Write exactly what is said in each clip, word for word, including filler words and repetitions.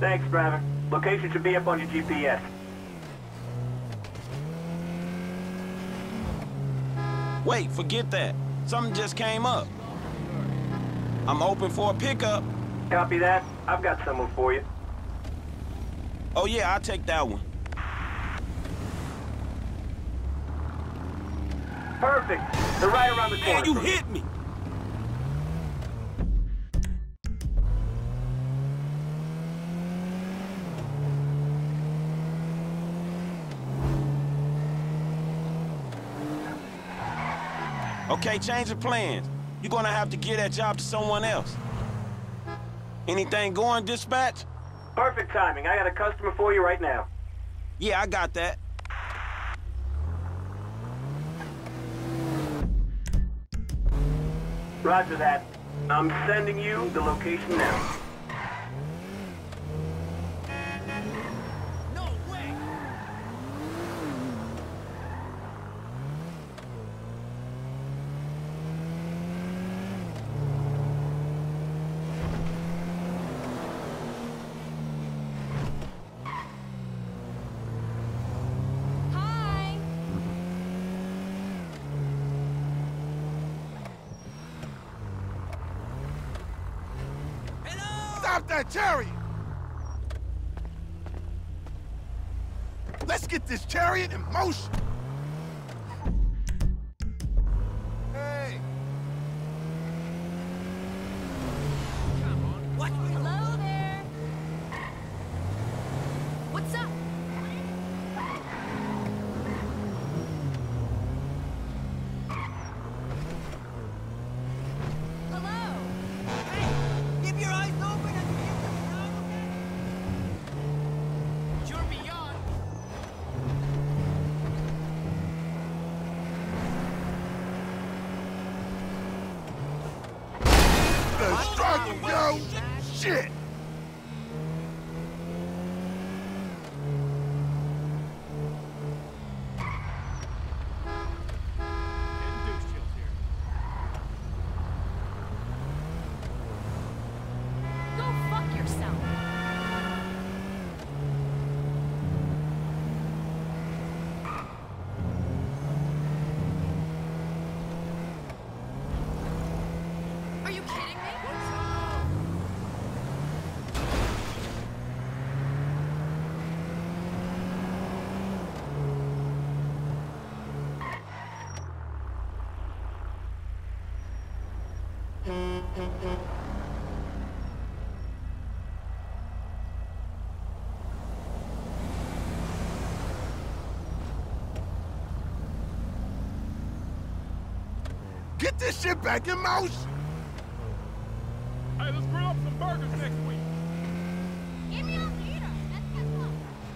Thanks, driver. Location should be up on your G P S. Wait, forget that. Something just came up. I'm open for a pickup. Copy that. I've got someone for you. Oh yeah, I'll take that one. Perfect. They're right around the corner. Man, you from hit me! Okay, change the plans. You're gonna have to give that job to someone else. Anything going, dispatch? Perfect timing. I got a customer for you right now. Yeah, I got that. Roger that. I'm sending you the location now. No way! Hi. Stop that chariot! Let's get this chariot in motion! Hey! Come on, what? Hello there. What's up? Hello. Keep your eyes open and keep them down, okay? You're beyond. The struggle, yo! Shit! Go fuck yourself. Are you kidding me? Get this shit back in motion! Hey, let's grill up some burgers next week. Give me a leader. Let's get some.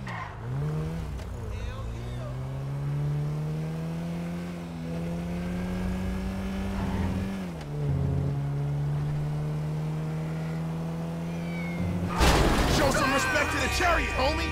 Show some respect to the chariot, homie!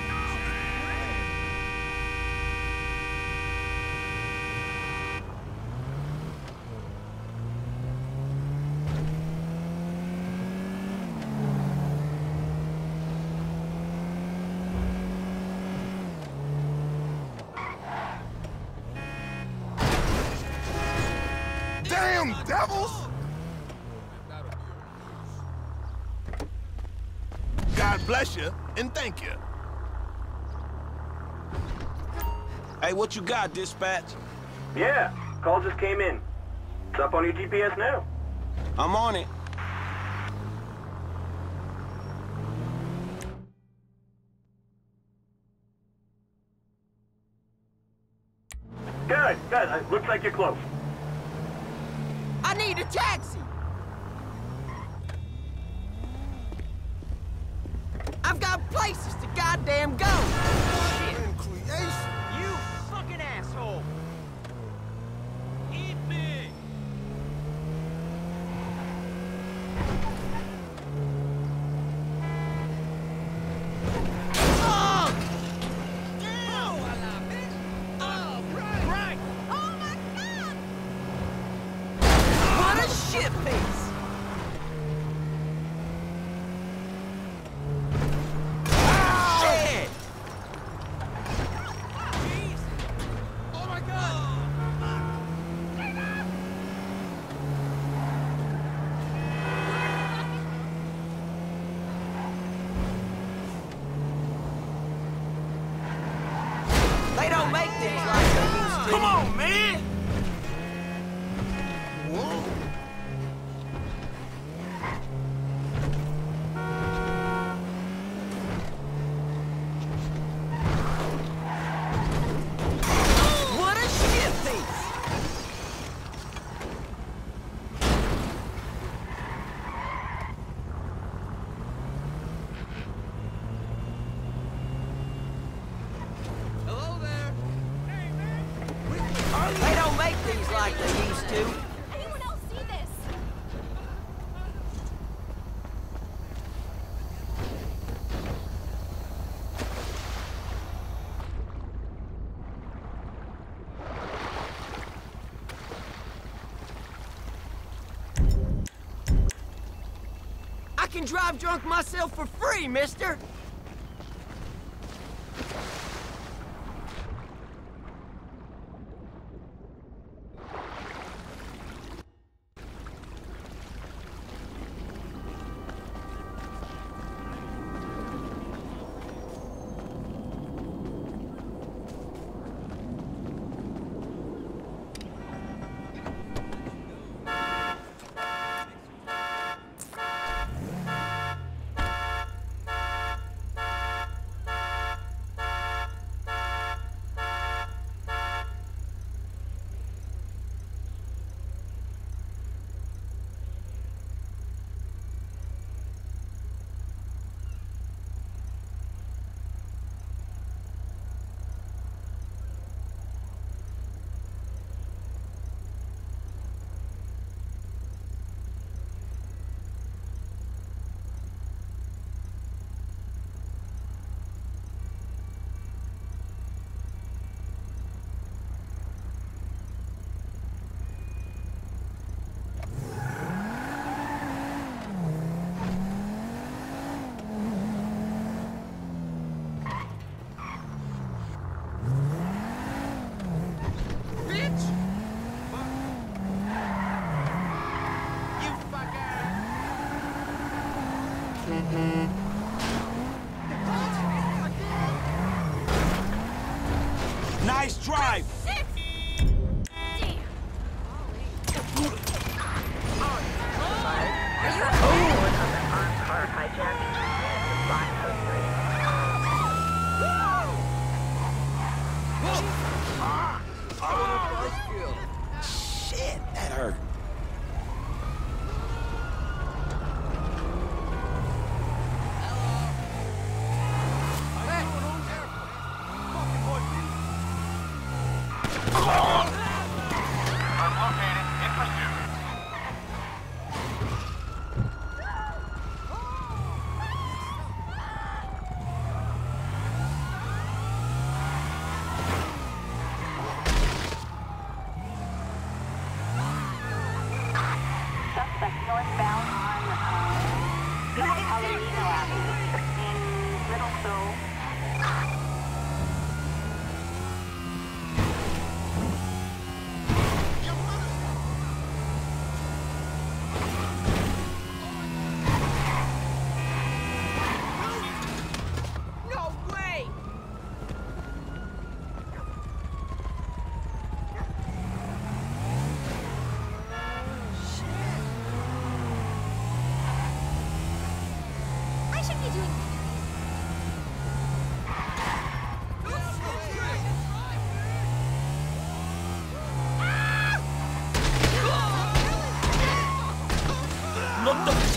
Damn devils! God bless you, and thank you. Hey, what you got, dispatch? Yeah, call just came in. It's up on your G P S now. I'm on it. Good, good. Uh, Looks like you're close. I need a taxi. I've got places to goddamn go. In creation. You fucking asshole. Eat me! Oh! Oh, I love it! Oh, right! Right! Oh my god! What a shit piece. They don't make things like they used to. Come on, man! Whoa. What a shit piece! Hello there! They don't make things like they used to. Anyone else see this? I can drive drunk myself for free, mister! Bitch! You fucker! Nice drive. Shit! Damn. Shit, that hurt. Suspect northbound on uh, Palomino Avenue in Little Seoul. No way! I should be doing Look the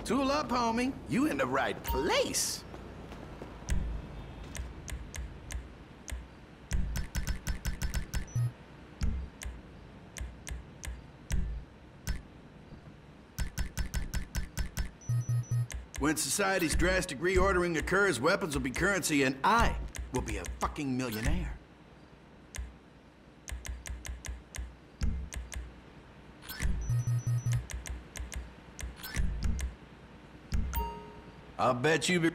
Tool up, homie. You in the right place. When society's drastic reordering occurs, weapons will be currency, and I will be a fucking millionaire. I'll bet you be...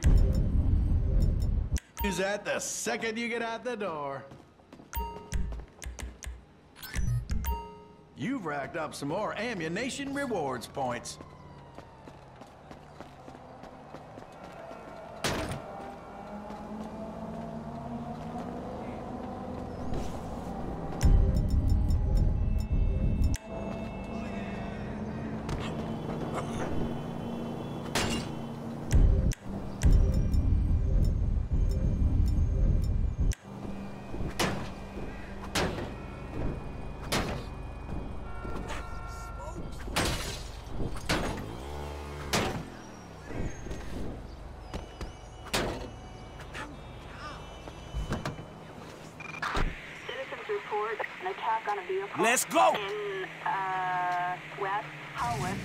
use that the second you get out the door. You've racked up some more ammunition rewards points. An attack on a vehicle. Let's go! In, uh, West Hollywood.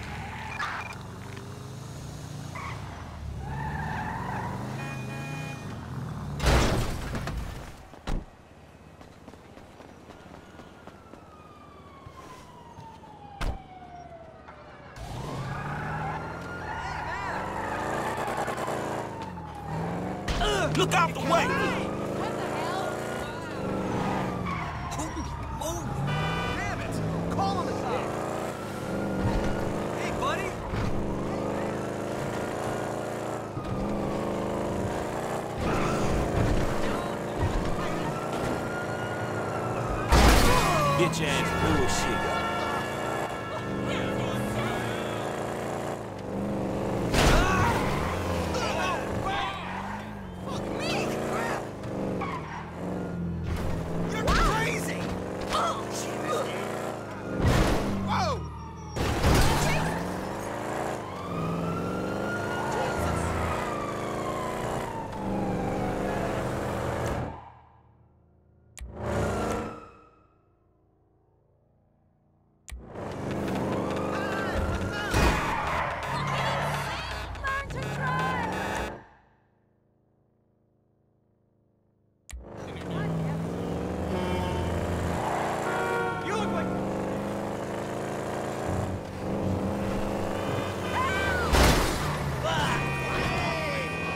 Look out the way! What the hell? Damn it! Call on the cops! Hey, buddy! Bitch ass bullshit.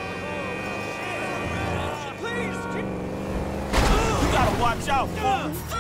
Watch out, fool!